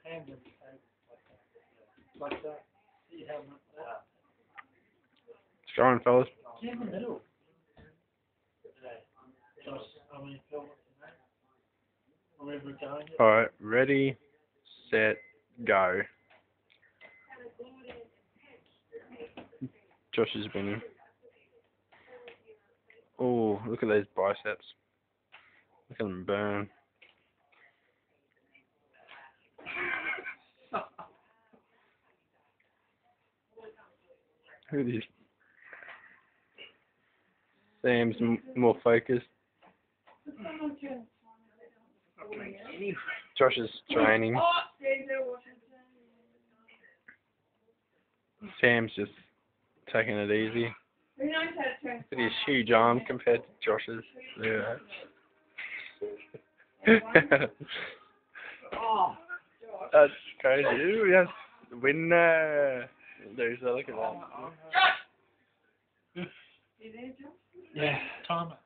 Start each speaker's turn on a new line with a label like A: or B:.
A: Hands in like that. See how much that.
B: It's going, fellas.
A: Get in the middle. Phil, are we ever going?
B: Alright, ready, set, go. Josh is winning. Oh, look at those biceps. Look at them burn. Look at this. Sam's more focused. Josh is training. Sam's just taking it easy. Look at his huge arm compared to Josh's. Yeah. That's crazy. Ooh, yes. Winner. There's a look at that.
A: Yeah, time it.